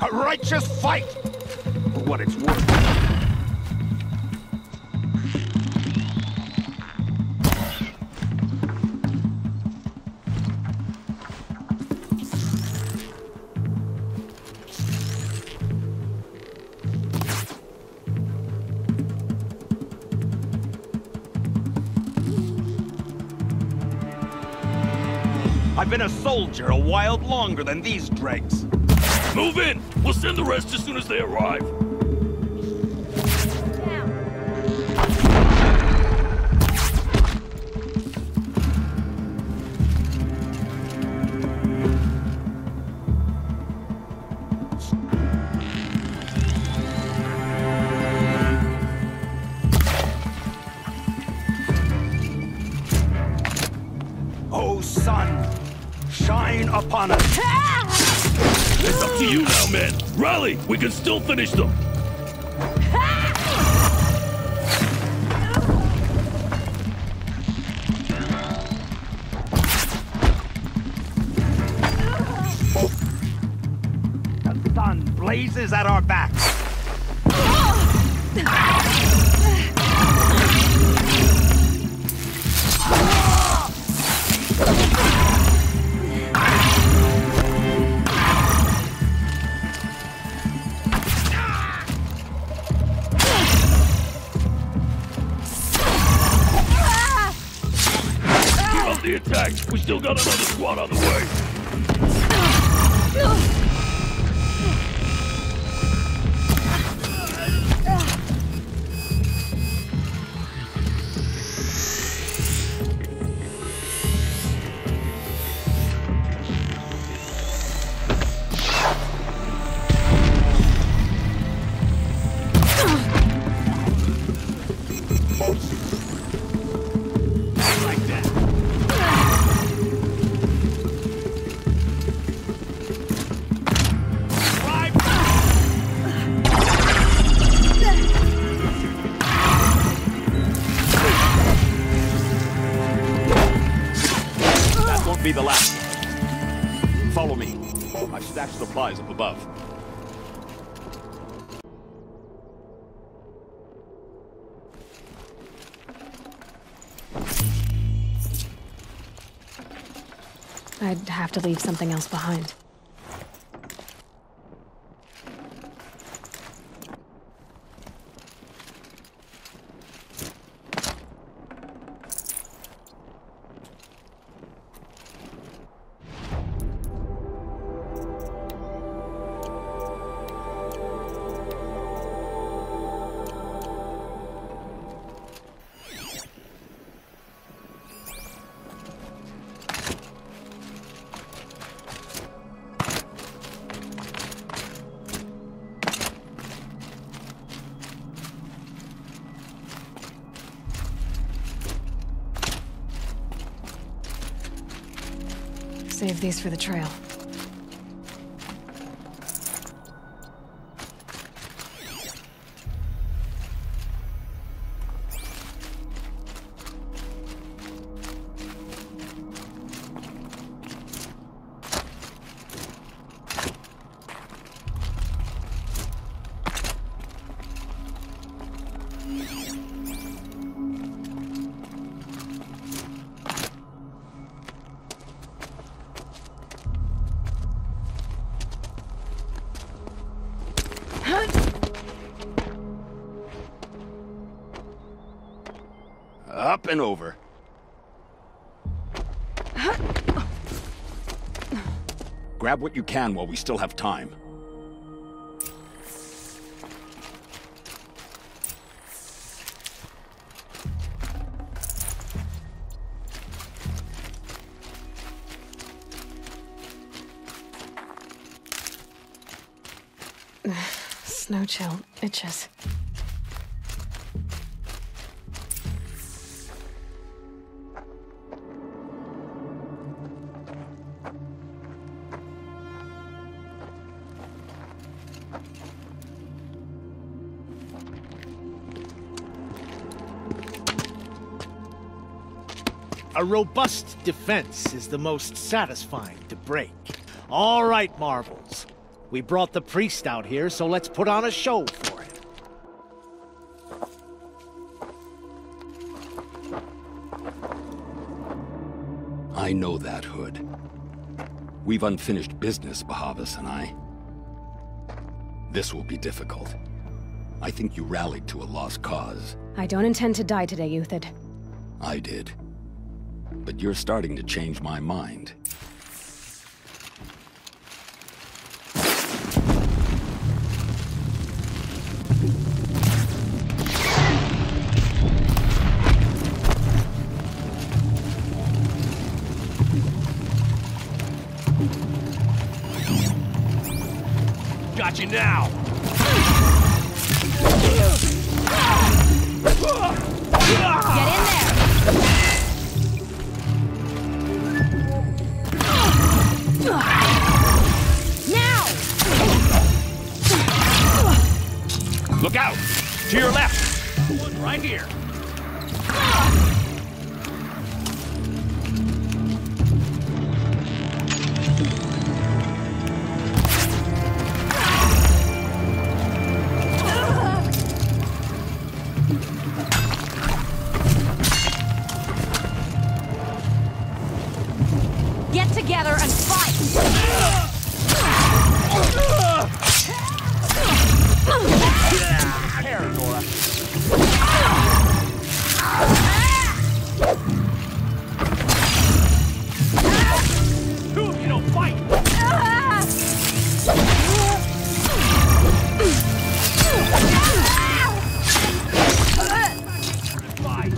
A righteous fight! For what it's worth. I've been a soldier a while longer than these dregs. Move in! We'll send the rest as soon as they arrive. Oh, sun, shine upon us. It's up to you now, men. Rally! We can still finish them. The sun blazes at our backs. The attack! We still got another squad on the way! Be the last one. Follow me. I've stashed supplies up above. I'd have to leave something else behind. Save these for the trail. Up and over. Grab what you can while we still have time. Snow chill itches. A robust defense is the most satisfying to break. All right, Marvels. We brought the priest out here, so let's put on a show for him. I know that, Hood. We've unfinished business, Bahavas and I. This will be difficult. I think you rallied to a lost cause. I don't intend to die today, Uthid. I did. But you're starting to change my mind. Got you now! Get in there! Now! Look out! To your left! One right here! Get together and fight! There, Nora. Two of you don't fight! Fight!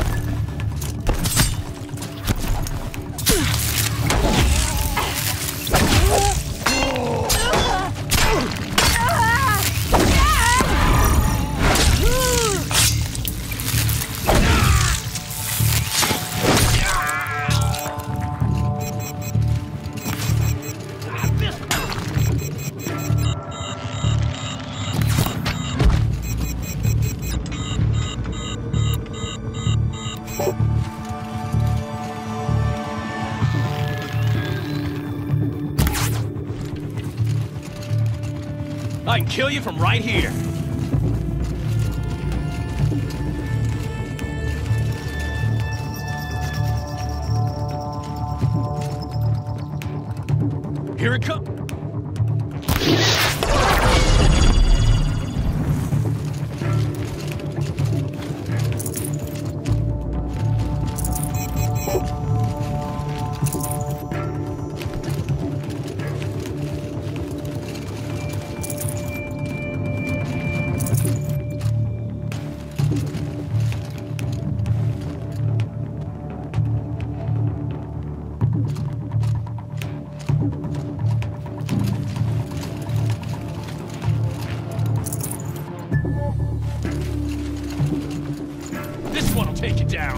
I can kill you from right here. Here it comes. This one will take you down.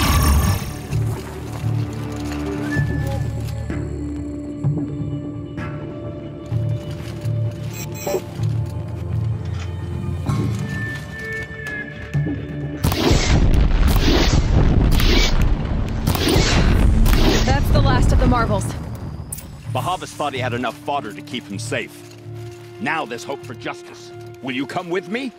That's the last of the marbles. Bahavas thought he had enough fodder to keep him safe. Now there's hope for justice. Will you come with me?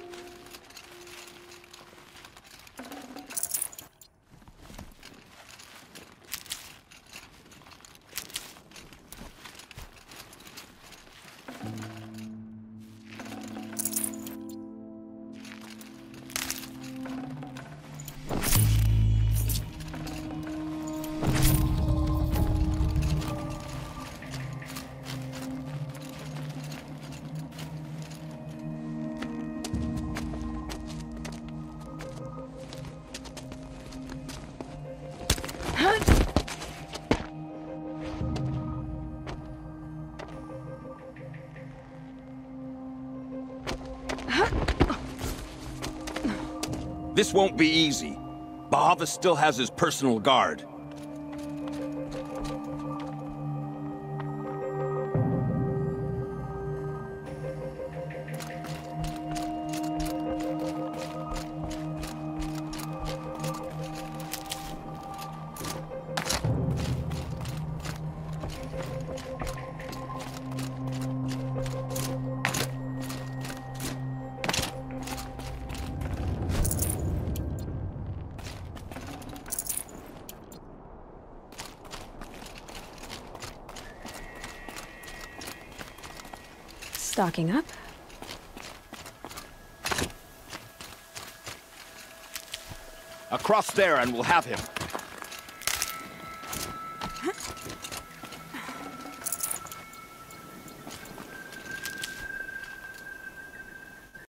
This won't be easy. Bahavas still has his personal guard. stocking up. Across there and we'll have him.